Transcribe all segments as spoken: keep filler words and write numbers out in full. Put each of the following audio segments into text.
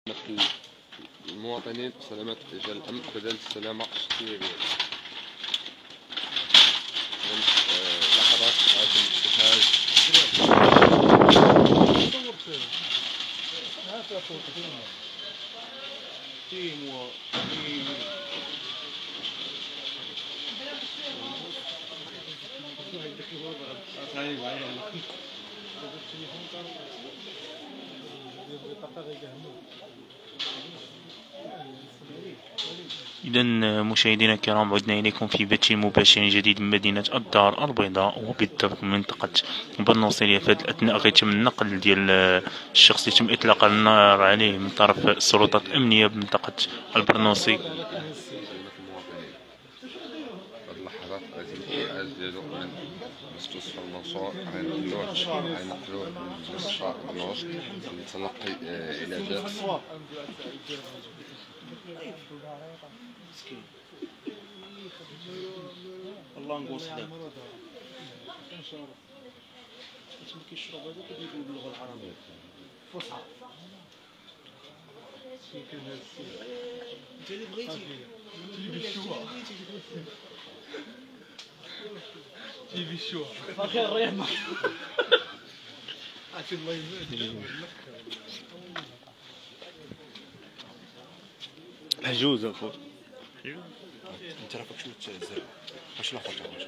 المواطنين سلامة رجال الأمن بدل السلامة الشخصية ديالهم. لحظات غادي الاجتهاد. إذا مشاهدينا الكرام، عدنا إليكم في بث مباشر جديد من مدينة الدار البيضاء، وبالضبط من منطقة برنوصيلية. في هذه الأثناء غيتم النقل ديال الشخص اللي تم إطلاق النار عليه من طرف السلطات الأمنية بمنطقة البرنوصي. اللحظات غادي الإنقاذ ديالو من مستشفى المنصور، غينقلوه غينقلوه لمستشفى الوسط لتلقي علاجات. الله نقول صدق ما كيشرب هذا كيقول باللغه العربيه فصحى. انت اللي بغيتي تجيب الشوع اخي الريح معك عاد الله يبارك عجوز اخو. انت رافك شو تزرع واش لا خطر واش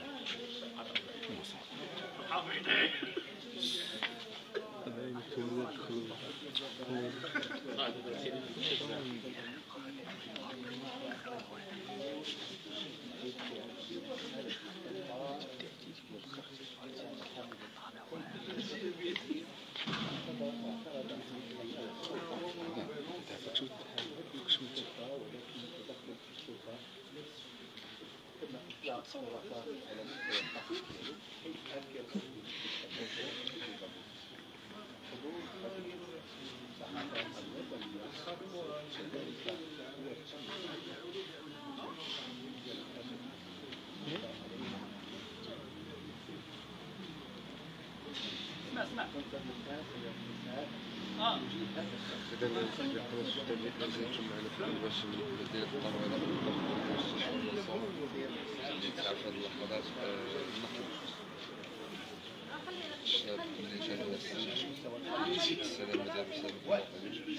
إذا القناة الشتوية جاتو معنا في باش من مدينة الدار البيضاء مستشفى المنصور اللي تعرف هاد اللحظات النقل الشاب اللي جا لنا السلامة ديال بسبب المواطنين.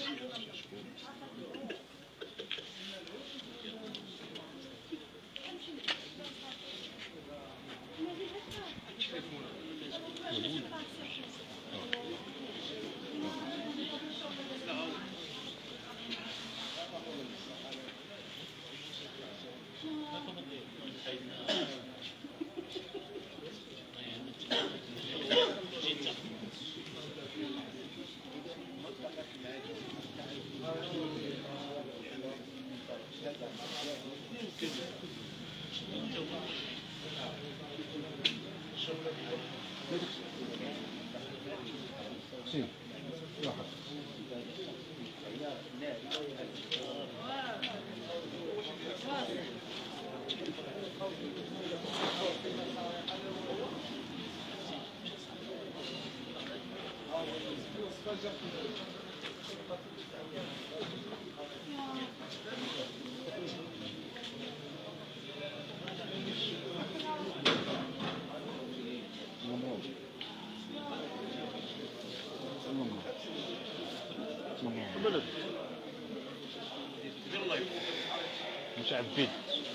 مش عبيد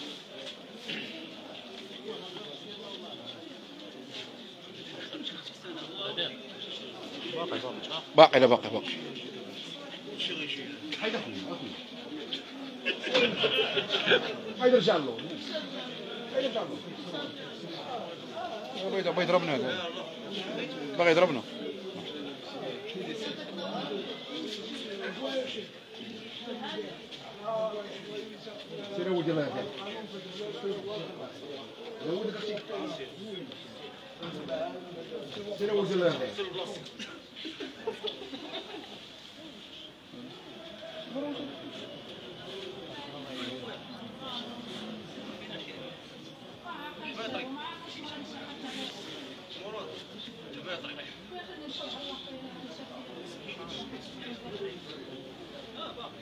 باقي لا باقي باقي هيدا رجع له هيدا رجع له بغى بغى يضربنا هذا باغي يضربنا. سير ولد الله يهديك سير ولد الله يهديك مراد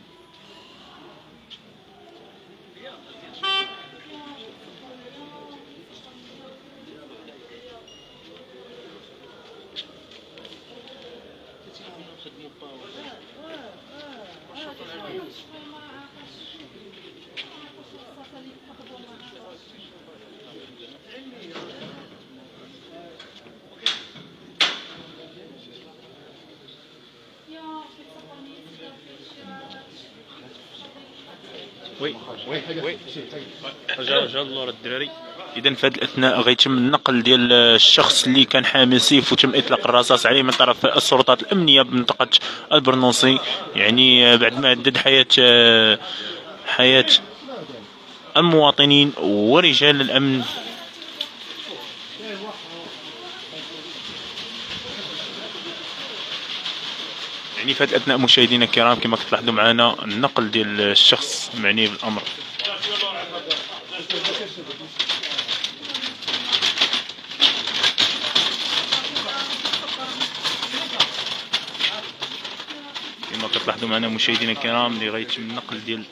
وي وي وي رجع رجع اللور الدراري. اذا في هذا الاثناء غيتم النقل ديال الشخص اللي كان حامل سيف وتم اطلاق الرصاص عليه من طرف السلطات الامنيه بمنطقه البرنوصي، يعني بعد ما هدد حياه حياه المواطنين ورجال الامن. يعني في هذا الاثناء مشاهدينا الكرام كما كتلاحظوا معنا النقل ديال الشخص المعني بالامر. كما كتلاحظوا معنا مشاهدينا الكرام اللي غيتم النقل ديال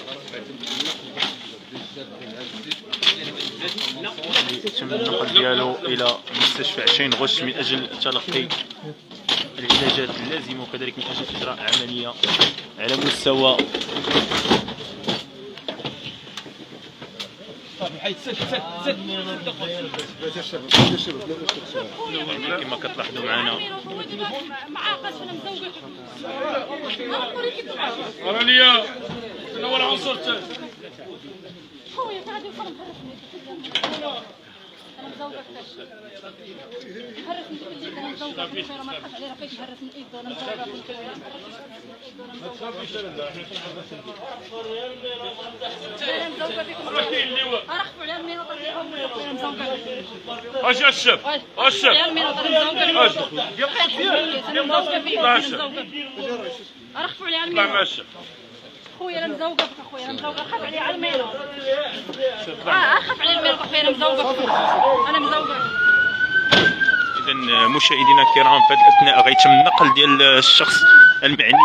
يتم النقل ديالو الى مستشفى عشرين غش من اجل تلقي العلاجات اللازمه وكذلك من اجل اجراء عمليه على مستوى كما كتلاحظوا معنا. راه ليا انا ولا عنصر خويا قاعد يفرم انا مزوجة كاش هرسني كل شيء. انا مزوجة في الخير ما تخاف علي راه فيك هرسني ايد انا مزوجة في الخير ما تخافيش. انا مزوجة فيكم ارخفوا على امي وطلعوهم انا مزوجة. اش الشب الشب يا امي انا مزوجة انا مزوجة فيكم انا مزوجة. ارخفوا على امي. طلع ماشي خويا انا مزوقه بك اخويا انا مزوقه خاف علي على الميلو. اه خاف علي الميلو اخويا انا مزوقه انا مزوقه. اذا مشاهدينا الكرام في هذا الاثناء غيتم النقل ديال الشخص المعني،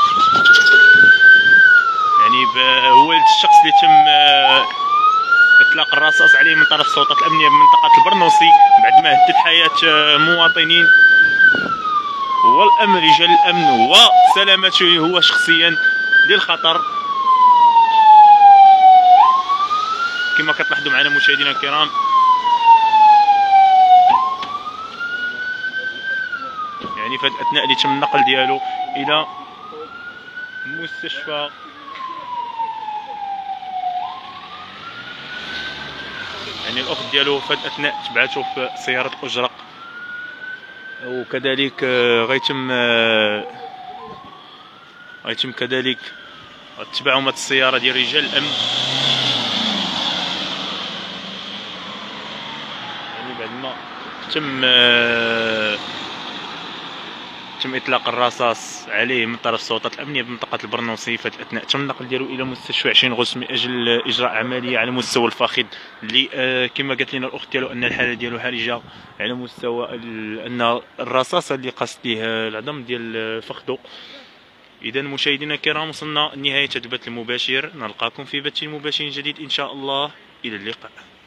يعني هو الشخص اللي تم اطلاق الرصاص عليه من طرف السلطات الامنيه بمنطقه البرنوصي بعد ما هدد حياه مواطنين والامن رجال الامن وسلامته هو شخصيا للخطر. كما كتلاحظوا معنا مشاهدينا الكرام يعني في هذا الاثناء اللي تم النقل ديالو الى مستشفى يعني الاخت ديالو في هذا الاثناء تبعته في سياره اجره، وكذلك غيتم غيتم كذلك تبعهم هاد السيارة ديال رجال الأمن. يعني بعد ما تم تم إطلاق الرصاص عليه من طرف السلطات الأمنية بمنطقة البرنوصي، في الأثناء تم النقل ديالو إلى مستشفى عشرين غش من أجل إجراء عملية على مستوى الفخذ اللي كما قالت لنا الأخت ديالو أن الحالة ديالو حرجة على مستوى أن الرصاصة اللي قاست ليه العظم ديال فخذو. إذا مشاهدينا الكرام وصلنا لنهاية هذا البث المباشر، نلقاكم في بث مباشر جديد إن شاء الله، إلى اللقاء.